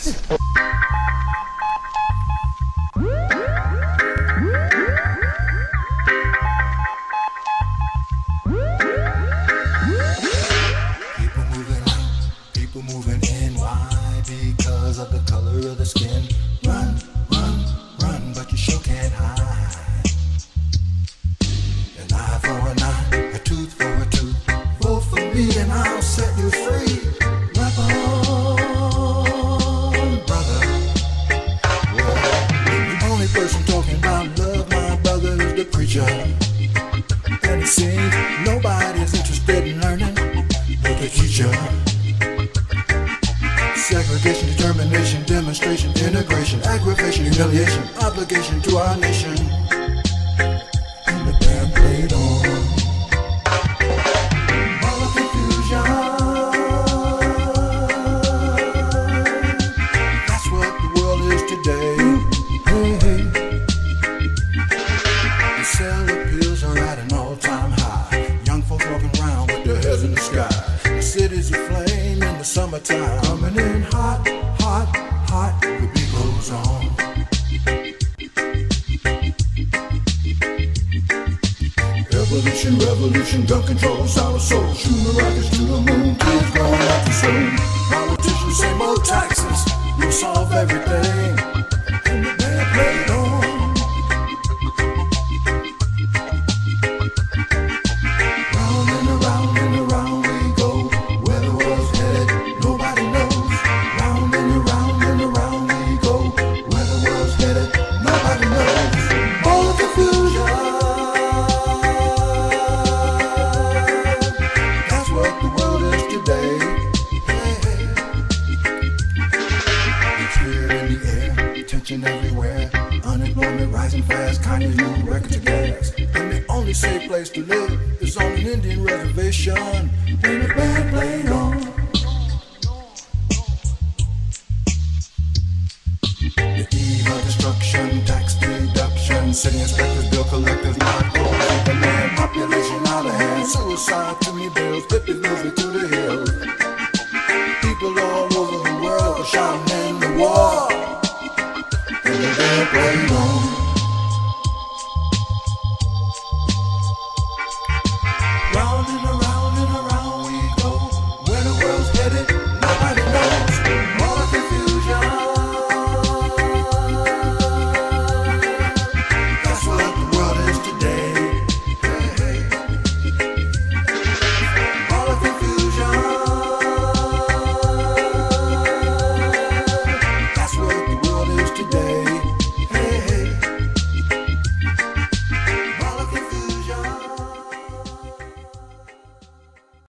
Dance. People moving out, people moving in. Why? Because of the color of the skin. Run, run, run, but you sure can't hide. An eye for an eye, a tooth for a tooth. Vote for me and I'll set you free. Rap on, brother. Well, the only person talking about love, my brother, is the preacher. And it seems nobody's interested in learning but the teacher. Segregation, determination, demonstration, integration, aggravation, humiliation, obligation to our nation. And the band played on. All of confusion. That's what the world is today. Hey, hey. The cell appeals are at an all-time high. Young folks walking around with their heads in the sky. The city's aflame in the summertime. Coming in hot, hot, hot. The beat goes on. Evolution, revolution, gun control, sour soul. Shooting rockets to the moon, kids growing up too soon. Politicians say more taxes will solve everything. And the band played on. Round and around we go. Where the world's headed, nobody knows. Round and around we go. Where the world's headed, nobody knows. All the confusion. That's what the world is today. Hey, hey. It's fear in the air, tension everywhere. Unemployment rising fast, Kanye's new record to gas. And the only safe place to live is on an Indian reservation. And the band played on. The eve of destruction, tax deduction, city inspectors, bill collectors, not